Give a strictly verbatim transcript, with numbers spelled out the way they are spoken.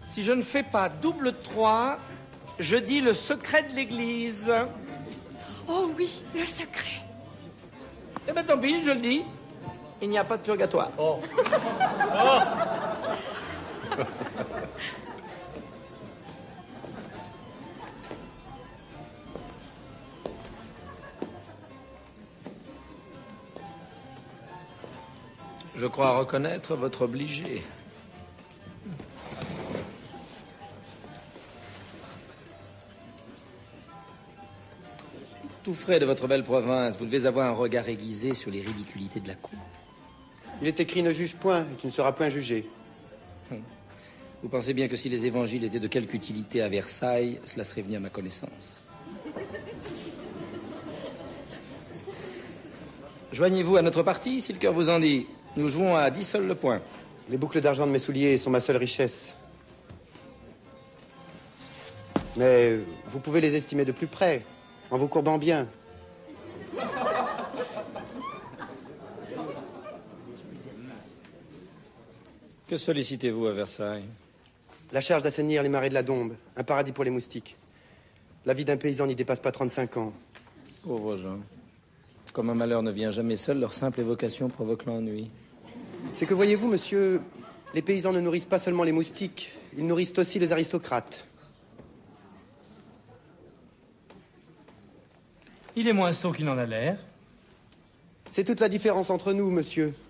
Si je ne fais pas double trois, je dis le secret de l'église. Oh oui, le secret. Eh ben tant pis, je le dis. Il n'y a pas de purgatoire. Oh. Oh. Je crois reconnaître votre obligé. Tout frais de votre belle province, vous devez avoir un regard aiguisé sur les ridiculités de la cour. Il est écrit ne juge point et tu ne seras point jugé. Vous pensez bien que si les évangiles étaient de quelque utilité à Versailles, cela serait venu à ma connaissance. Joignez-vous à notre parti, si le cœur vous en dit. Nous jouons à dix sols le point. Les boucles d'argent de mes souliers sont ma seule richesse. Mais vous pouvez les estimer de plus près, en vous courbant bien. Que sollicitez-vous à Versailles? La charge d'assainir les marais de la Dombe, un paradis pour les moustiques. La vie d'un paysan n'y dépasse pas trente-cinq ans. Pauvres gens. Comme un malheur ne vient jamais seul, leur simple évocation provoque l'ennui. C'est que voyez-vous, monsieur, les paysans ne nourrissent pas seulement les moustiques, ils nourrissent aussi les aristocrates. Il est moins sot qu'il en a l'air. C'est toute la différence entre nous, monsieur.